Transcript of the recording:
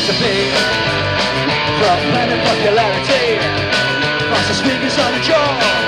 recipe for planet popularity. Fastest fingers on the jaw.